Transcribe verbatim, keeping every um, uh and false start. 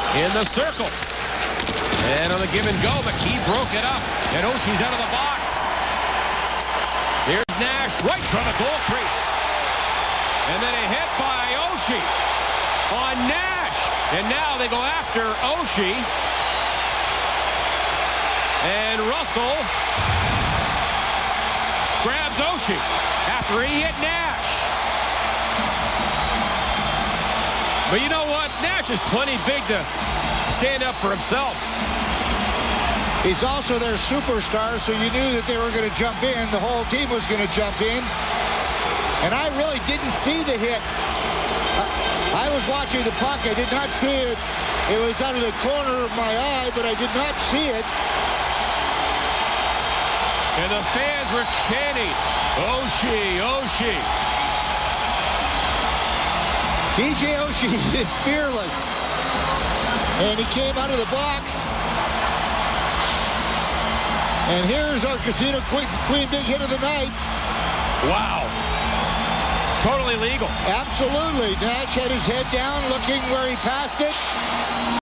in the circle. And on the give and go, McKee broke it up. And Oshie's out of the box. Here's Nash right from the goal crease. And then a hit by Oshie on Nash. And now they go after Oshie. And Russell grabs Oshie after he hit Nash. But you know what? Nash is plenty big to stand up for himself. He's also their superstar, so you knew that they were going to jump in. The whole team was going to jump in. And I really didn't see the hit. I was watching the puck. I did not see it. It was out of the corner of my eye, but I did not see it. And the fans were chanting, Oshie, Oshie. T J Oshie is fearless. And he came out of the box. And here's our Casino Queen, Queen big hit of the night. Wow. Totally legal. Absolutely. Nash had his head down, looking where he passed it.